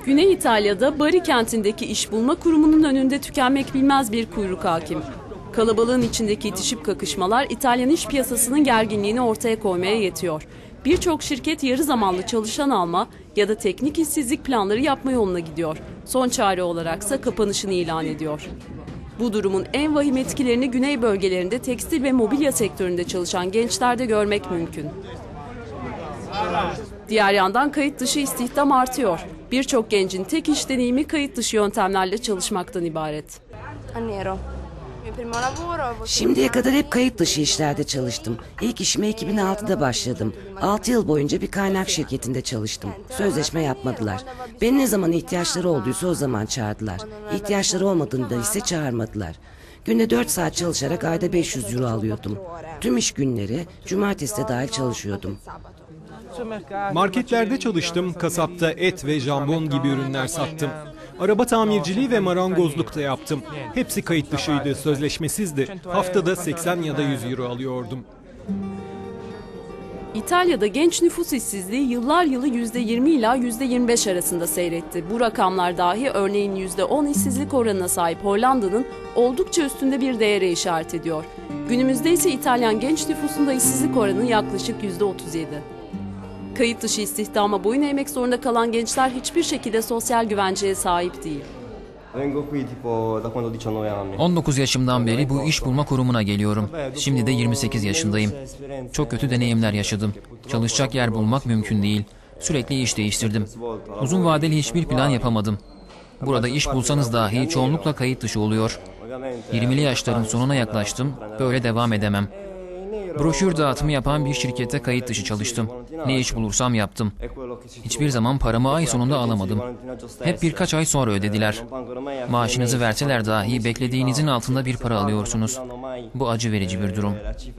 Güney İtalya'da Bari kentindeki iş bulma kurumunun önünde tükenmek bilmez bir kuyruk hakim. Kalabalığın içindeki itişip kakışmalar İtalyan iş piyasasının gerginliğini ortaya koymaya yetiyor. Birçok şirket yarı zamanlı çalışan alma ya da teknik işsizlik planları yapma yoluna gidiyor. Son çare olaraksa kapanışını ilan ediyor. Bu durumun en vahim etkilerini güney bölgelerinde tekstil ve mobilya sektöründe çalışan gençlerde görmek mümkün. Diğer yandan kayıt dışı istihdam artıyor. Birçok gencin tek iş deneyimi kayıt dışı yöntemlerle çalışmaktan ibaret. Şimdiye kadar hep kayıt dışı işlerde çalıştım. İlk işime 2006'da başladım. 6 yıl boyunca bir kaynak şirketinde çalıştım. Sözleşme yapmadılar. Beni ne zaman ihtiyaçları olduysa o zaman çağırdılar. İhtiyaçları olmadığında ise çağırmadılar. Günde 4 saat çalışarak ayda 500 euro alıyordum. Tüm iş günleri, cumartesi de dahil çalışıyordum. Marketlerde çalıştım, kasapta et ve jambon gibi ürünler sattım. Araba tamirciliği ve marangozluk da yaptım. Hepsi kayıt dışıydı, sözleşmesizdi. Haftada 80 ya da 100 euro alıyordum. İtalya'da genç nüfus işsizliği yıllar yılı %20 ila %25 arasında seyretti. Bu rakamlar dahi örneğin %10 işsizlik oranına sahip Hollanda'nın oldukça üstünde bir değere işaret ediyor. Günümüzde ise İtalyan genç nüfusunda işsizlik oranı yaklaşık %37. Kayıt dışı istihdama boyun eğmek zorunda kalan gençler hiçbir şekilde sosyal güvenceye sahip değil. 19 yaşımdan beri bu iş bulma kurumuna geliyorum. Şimdi de 28 yaşındayım. Çok kötü deneyimler yaşadım. Çalışacak yer bulmak mümkün değil. Sürekli iş değiştirdim. Uzun vadeli hiçbir plan yapamadım. Burada iş bulsanız dahi çoğunlukla kayıt dışı oluyor. 20'li yaşların sonuna yaklaştım. Böyle devam edemem. Broşür dağıtımı yapan bir şirkette kayıt dışı çalıştım. Ne iş bulursam yaptım. Hiçbir zaman paramı ay sonunda alamadım. Hep birkaç ay sonra ödediler. Maaşınızı verseler dahi beklediğinizin altında bir para alıyorsunuz. Bu acı verici bir durum.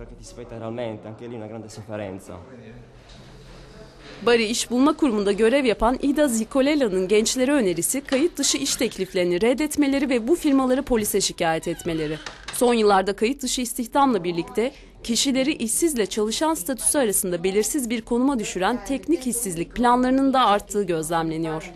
Bari İş Bulma Kurumu'nda görev yapan Ida Zicolella'nın gençlere önerisi kayıt dışı iş tekliflerini reddetmeleri ve bu firmaları polise şikayet etmeleri. Son yıllarda kayıt dışı istihdamla birlikte kişileri işsizle çalışan statüsü arasında belirsiz bir konuma düşüren teknik işsizlik planlarının da arttığı gözlemleniyor.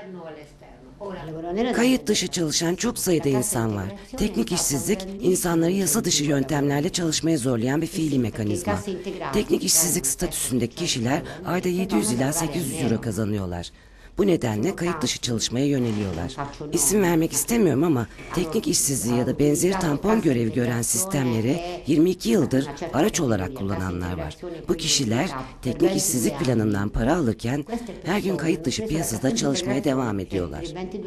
Kayıt dışı çalışan çok sayıda insan var. Teknik işsizlik, insanları yasa dışı yöntemlerle çalışmaya zorlayan bir fiili mekanizma. Teknik işsizlik statüsündeki kişiler ayda 700 ila 800 euro kazanıyorlar. Bu nedenle kayıt dışı çalışmaya yöneliyorlar. İsim vermek istemiyorum ama teknik işsizliği ya da benzeri tampon görevi gören sistemleri 22 yıldır araç olarak kullananlar var. Bu kişiler teknik işsizlik planından para alırken her gün kayıt dışı piyasada çalışmaya devam ediyorlar.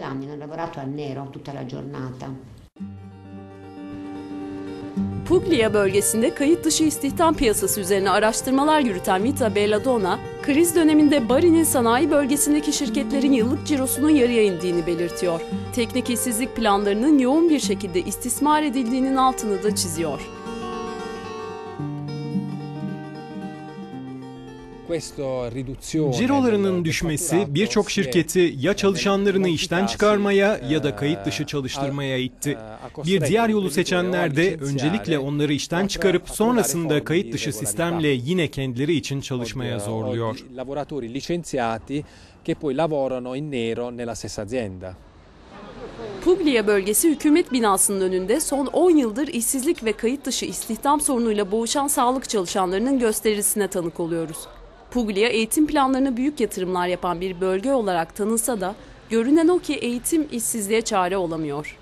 Puglia bölgesinde kayıt dışı istihdam piyasası üzerine araştırmalar yürüten Vita Belladonna, kriz döneminde Bari'nin sanayi bölgesindeki şirketlerin yıllık cirosunun yarıya indiğini belirtiyor. Teknik işsizlik planlarının yoğun bir şekilde istismar edildiğinin altını da çiziyor. Cirolarının düşmesi birçok şirketi ya çalışanlarını işten çıkarmaya ya da kayıt dışı çalıştırmaya itti. Bir diğer yolu seçenler de öncelikle onları işten çıkarıp sonrasında kayıt dışı sistemle yine kendileri için çalışmaya zorluyor. Puglia bölgesi hükümet binasının önünde son 10 yıldır işsizlik ve kayıt dışı istihdam sorunuyla boğuşan sağlık çalışanlarının gösterisine tanık oluyoruz. Puglia eğitim planlarına büyük yatırımlar yapan bir bölge olarak tanınsa da görünen o ki eğitim işsizliğe çare olamıyor.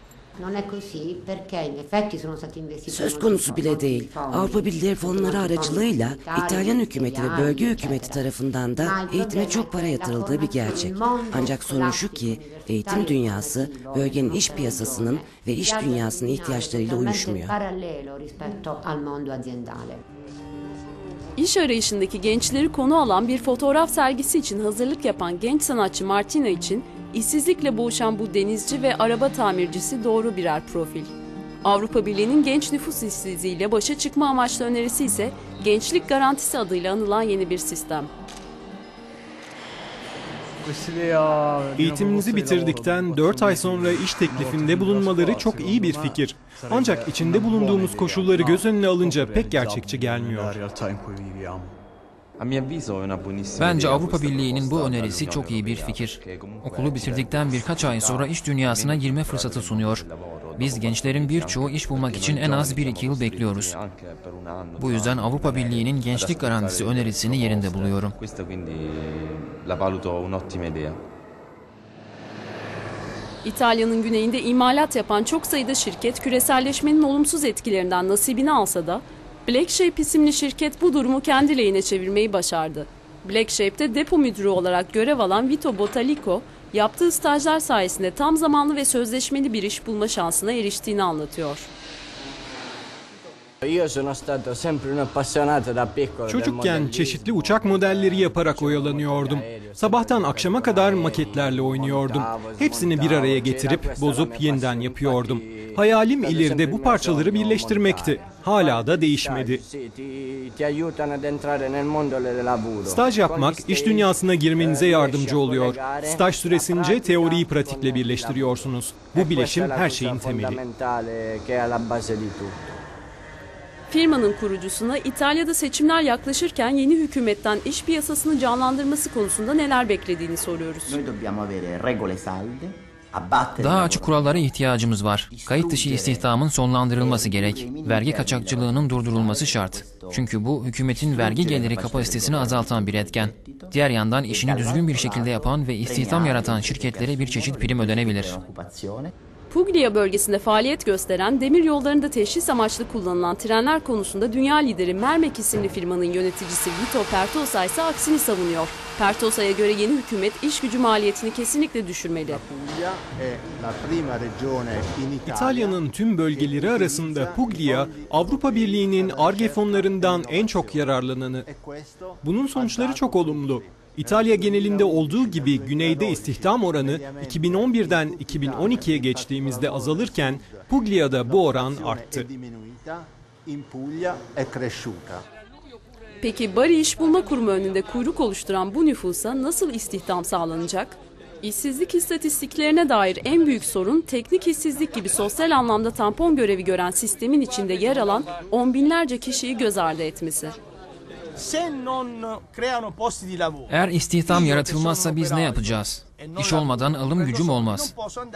Söz konusu bile değil. Avrupa Birliği fonları aracılığıyla İtalyan hükümeti ve bölge hükümeti tarafından da eğitime çok para yatırıldığı bir gerçek. Ancak sorun şu ki eğitim dünyası bölgenin iş piyasasının ve iş dünyasının ihtiyaçlarıyla uyuşmuyor. İş arayışındaki gençleri konu alan bir fotoğraf sergisi için hazırlık yapan genç sanatçı Martina için işsizlikle boğuşan bu denizci ve araba tamircisi doğru birer profil. Avrupa Birliği'nin genç nüfus işsizliğiyle başa çıkma amaçlı önerisi ise gençlik garantisi adıyla anılan yeni bir sistem. Eğitiminizi bitirdikten 4 ay sonra iş teklifinde bulunmaları çok iyi bir fikir. Ancak içinde bulunduğumuz koşulları göz önüne alınca pek gerçekçi gelmiyor. Bence Avrupa Birliği'nin bu önerisi çok iyi bir fikir. Okulu bitirdikten birkaç ay sonra iş dünyasına girme fırsatı sunuyor. Biz gençlerin birçoğu iş bulmak için en az 1-2 yıl bekliyoruz. Bu yüzden Avrupa Birliği'nin gençlik garantisi önerisini yerinde buluyorum. İtalya'nın güneyinde imalat yapan çok sayıda şirket küreselleşmenin olumsuz etkilerinden nasibini alsa da Black Shape isimli şirket bu durumu kendi lehine çevirmeyi başardı. Black Shape'te depo müdürü olarak görev alan Vito Botalico, yaptığı stajlar sayesinde tam zamanlı ve sözleşmeli bir iş bulma şansına eriştiğini anlatıyor. Çocukken çeşitli uçak modelleri yaparak oyalanıyordum. Sabahtan akşama kadar maketlerle oynuyordum. Hepsini bir araya getirip bozup yeniden yapıyordum. Hayalim ileride bu parçaları birleştirmekti. Hala da değişmedi. Staj yapmak iş dünyasına girmenize yardımcı oluyor. Staj süresince teoriyi pratikle birleştiriyorsunuz. Bu bileşim her şeyin temeli. Firmanın kurucusuna İtalya'da seçimler yaklaşırken yeni hükümetten iş piyasasını canlandırması konusunda neler beklediğini soruyoruz. Daha açık kurallara ihtiyacımız var. Kayıt dışı istihdamın sonlandırılması gerek. Vergi kaçakçılığının durdurulması şart. Çünkü bu hükümetin vergi geliri kapasitesini azaltan bir etken. Diğer yandan işini düzgün bir şekilde yapan ve istihdam yaratan şirketlere bir çeşit prim ödenebilir. Puglia bölgesinde faaliyet gösteren demir yollarında teşhis amaçlı kullanılan trenler konusunda dünya lideri Mermek isimli firmanın yöneticisi Vito Pertosa ise aksini savunuyor. Pertosa'ya göre yeni hükümet iş gücü maliyetini kesinlikle düşürmeli. İtalya'nın tüm bölgeleri arasında Puglia, Avrupa Birliği'nin Ar-Ge fonlarından en çok yararlananı. Bunun sonuçları çok olumlu. İtalya genelinde olduğu gibi güneyde istihdam oranı 2011'den 2012'ye geçtiğimizde azalırken Puglia'da bu oran arttı. Peki Bari İş Bulma Kurumu önünde kuyruk oluşturan bu nüfusa nasıl istihdam sağlanacak? İşsizlik istatistiklerine dair en büyük sorun teknik işsizlik gibi sosyal anlamda tampon görevi gören sistemin içinde yer alan on binlerce kişiyi göz ardı etmesi. Eğer istihdam yaratılmazsa biz ne yapacağız? İş olmadan alım gücüm olmaz.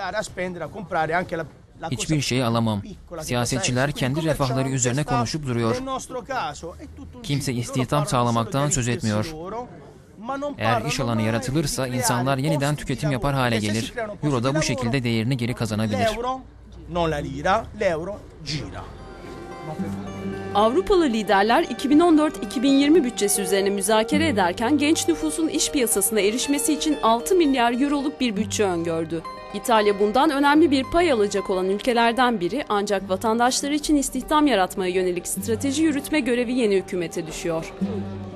Hiçbir şey alamam. Siyasetçiler kendi refahları üzerine konuşup duruyor. Kimse istihdam sağlamaktan söz etmiyor. Eğer iş alanı yaratılırsa insanlar yeniden tüketim yapar hale gelir. Euro da bu şekilde değerini geri kazanabilir. Avrupalı liderler 2014-2020 bütçesi üzerine müzakere ederken genç nüfusun iş piyasasına erişmesi için 6 milyar euroluk bir bütçe öngördü. İtalya bundan önemli bir pay alacak olan ülkelerden biri, ancak vatandaşları için istihdam yaratmaya yönelik strateji yürütme görevi yeni hükümete düşüyor.